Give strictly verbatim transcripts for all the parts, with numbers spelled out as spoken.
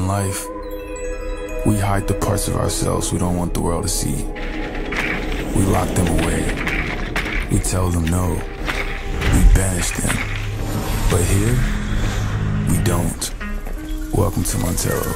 life, we hide the parts of ourselves we don't want the world to see. We lock them away. We tell them no. We banish them. But here, we don't. Welcome to Monterro.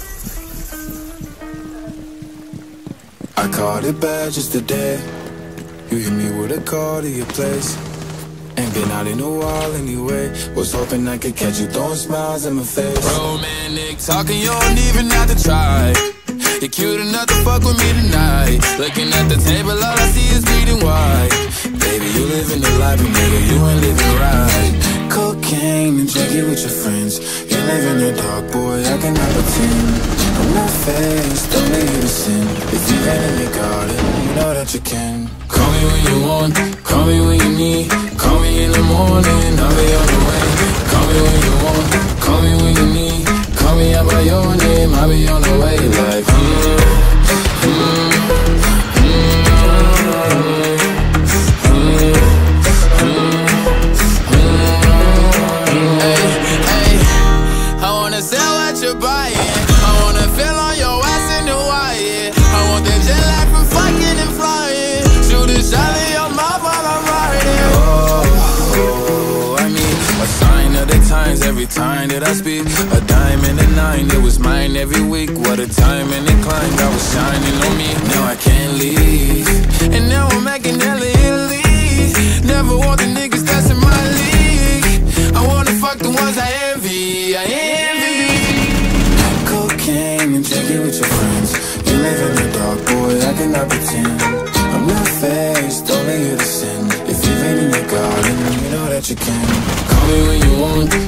I caught it bad just today. You hit me with a call to your place. Ain't been out in a while anyway. Was hoping I could catch you throwing smiles in my face. Romantic talking, you don't even have to try. You're cute enough to fuck with me tonight. Looking at the table, all I see is bleeding white. Baby, you living the life, but nigga, you ain't living right. Cocaine and drinking with your friends. You live in the dark, boy, I cannot pretend. I'm not faced, only you to sin. If you ain't in your garden, you know that you can. Call me when you want, call me when you need. Call me in the morning, I'll be on the way. Call me when you want, call me when you need. Call me out by your name, I'll be on the way. Like, mm, mm, mm, mm, mm. Hey, hey, I wanna sell what you're buying. I wanna feel on your ass in Hawaii. I want that jet lag from fucking and flying. Shoot a shot in your mouth while I'm riding. Oh, I mean, a sign of the times every time that I speak. A dime and a nine, it was mine every week. What a time and it climbed, I was shining on me. Now I can't leave, and now I'm making hella Italy. Never want the niggas that's in my league. I wanna fuck the ones I envy, I envy. Cocaine and drinking with your friends. You live in the dark, boy, I cannot pretend. I'm not faced, only you to sin. If you ain't in your garden, you know that you can. Call me when you want,